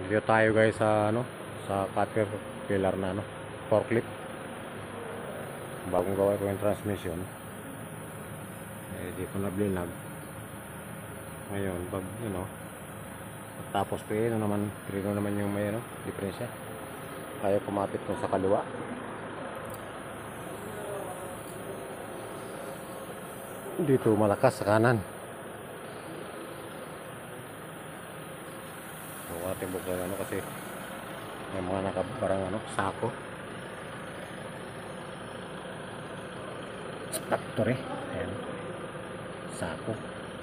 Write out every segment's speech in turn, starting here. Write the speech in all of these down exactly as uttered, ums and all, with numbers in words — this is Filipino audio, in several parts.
Dito tayo guys sa ano, sa caterpillar na ano, forklift. Bagong gawa ko yung transmission. Eh di ko na blinag. Ngayon, pag you know, tapos pa yun naman, trino naman yung may ano, diferensya. Kaya kumapit ko sa kaliwa. Dito malakas sa kanan. So, ating buksan ano kasi may mga nakabarang ano, sako. Factory. Ayan. Sako.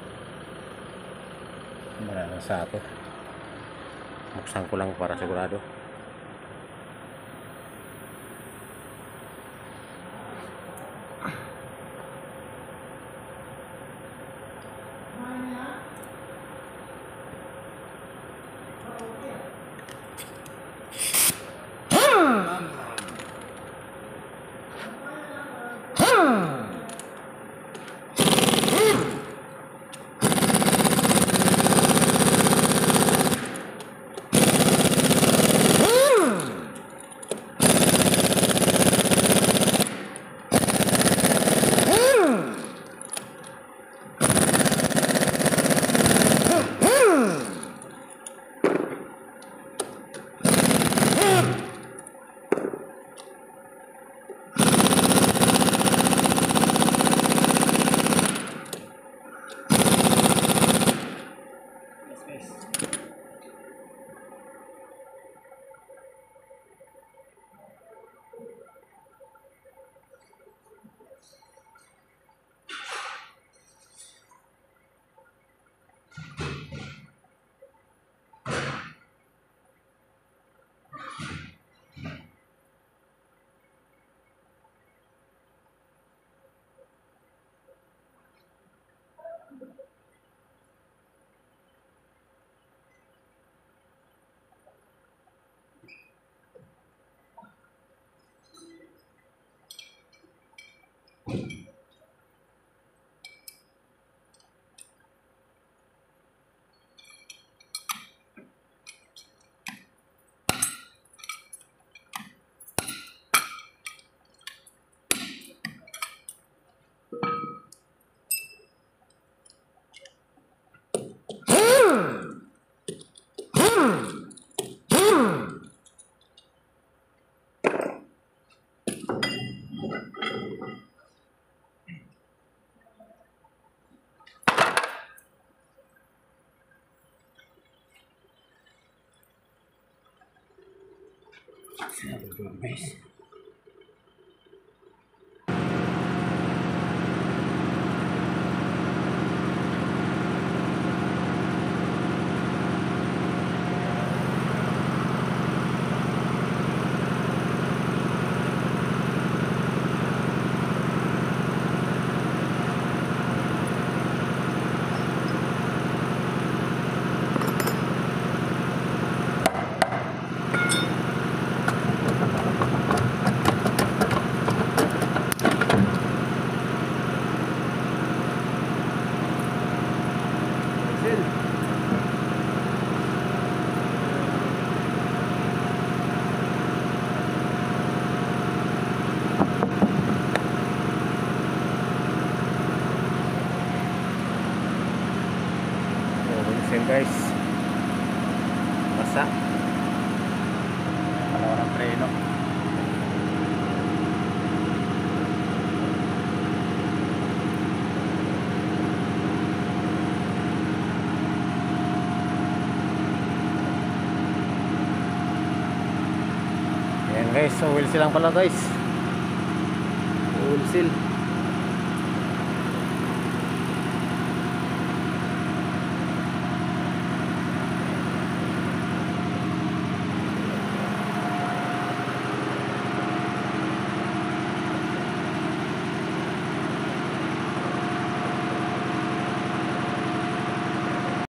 Maraming sako. Buksan ko lang para sigurado. Guys. Same guys, basa palawan ng preno. Ayan guys, so oil seal lang pala guys, oil seal.